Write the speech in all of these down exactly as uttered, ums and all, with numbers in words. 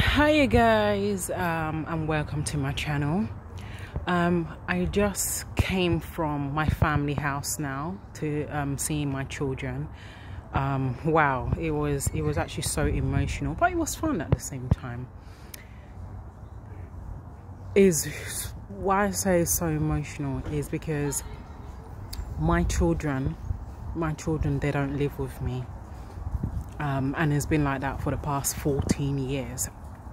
Hi you guys, um, and welcome to my channel. um, I just came from my family house now to um, seeing my children. Um, wow, it was it was actually so emotional, but it was fun at the same time. Is why I say it's so emotional is because my children my children they don't live with me, um, and it's been like that for the past fourteen years.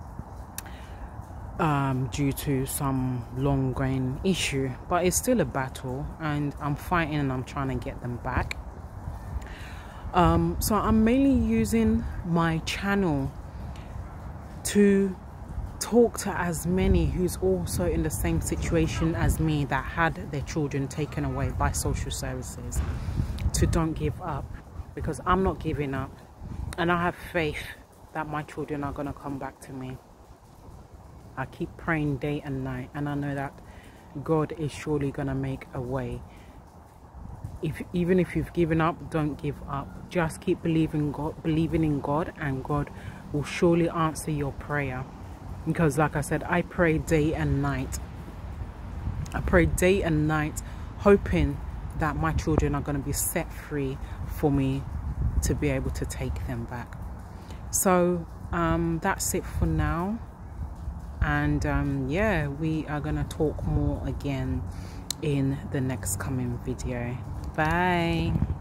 Um, due to some long-going issue, but it's still a battle and I'm fighting and I'm trying to get them back. Um, so I'm mainly using my channel to talk to as many who's also in the same situation as me, that had their children taken away by social services, to don't give up, because I'm not giving up and I have faith that my children are going to come back to me. I keep praying day and night, and I know that God is surely going to make a way. If even if you've given up, don't give up. Just keep believing God, believing in God, and God will surely answer your prayer. Because like I said, I pray day and night. I pray day and night, hoping that my children are going to be set free for me to be able to take them back. So um, that's it for now. And um, yeah, we are gonna talk more again in the next coming video. Bye.